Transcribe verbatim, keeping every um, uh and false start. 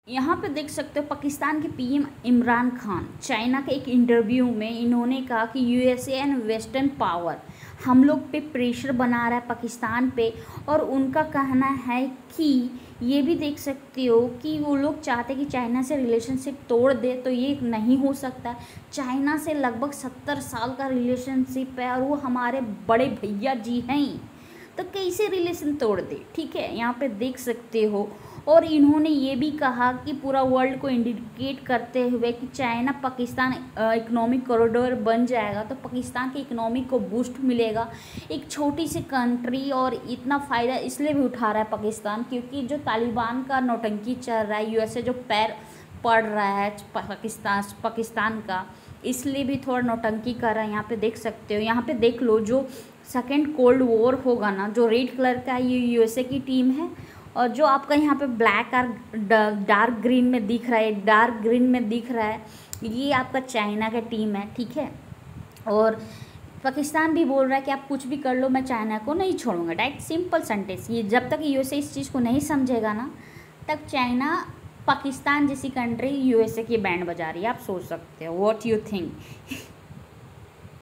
यहाँ पे देख सकते हो पाकिस्तान के पीएम इमरान खान चाइना के एक इंटरव्यू में इन्होंने कहा कि यूएसए एंड वेस्टर्न पावर हम लोग पे प्रेशर बना रहा है पाकिस्तान पे। और उनका कहना है कि ये भी देख सकते हो कि वो लोग चाहते कि चाइना से रिलेशनशिप तोड़ दे, तो ये नहीं हो सकता। चाइना से लगभग सत्तर साल का रिलेशनशिप है और वो हमारे बड़े भैया जी हैं, तो कैसे रिलेशन तोड़ दे। ठीक है, यहाँ पे देख सकते हो। और इन्होंने ये भी कहा कि पूरा वर्ल्ड को इंडिकेट करते हुए कि चाइना पाकिस्तान इकोनॉमिक कॉरिडोर बन जाएगा तो पाकिस्तान के इकोनॉमिक को बूस्ट मिलेगा। एक छोटी सी कंट्री और इतना फ़ायदा इसलिए भी उठा रहा है पाकिस्तान क्योंकि जो तालिबान का नौटंकी चल रहा है, यूएसए जो पैर पड़ रहा है पाकिस्तान पाकिस्तान का, इसलिए भी थोड़ा नौटंकी कर रहा है। यहाँ पे देख सकते हो, यहाँ पे देख लो जो सेकेंड कोल्ड वॉर होगा ना, जो रेड कलर का ये यूएसए की टीम है और जो आपका यहाँ पे ब्लैक और डार्क ग्रीन में दिख रहा है, डार्क ग्रीन में दिख रहा है, ये आपका चाइना का टीम है। ठीक है, और पाकिस्तान भी बोल रहा है कि आप कुछ भी कर लो, मैं चाइना को नहीं छोड़ूंगा। Direct simple sentence. ये जब तक यूएसए इस चीज़ को नहीं समझेगा ना, तब चाइना पाकिस्तान जैसी कंट्री यूएसए की बैंड बजा रही है। आप सोच सकते हो, व्हाट यू थिंक।